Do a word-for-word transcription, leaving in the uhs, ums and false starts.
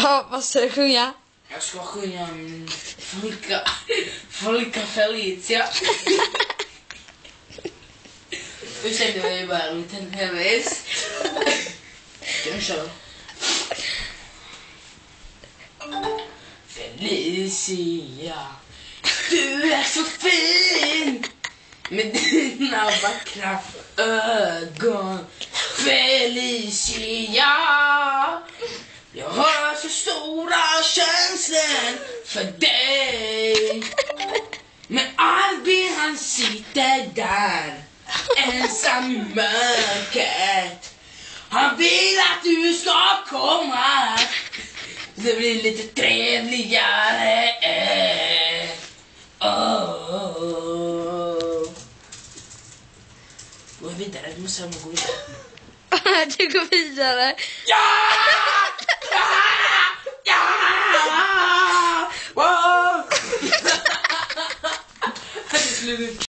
Ja, vad ska du sjunga? Jag ska sjunga um, Folka, Folka Felicia. Ursäkta mig, jag bara en liten nervös. Kan köra. Felicia, du är så fin med dina vackra ögon. Felicia, jag har så stora känslor för dig. Men Albin han sitter där ensam i mörkret. Han vill att du ska komma. Det blir lite trevligare. Oh. Gå vidare, du måste gå vidare. Du går vidare. Ja! Ja! Ja! Wow!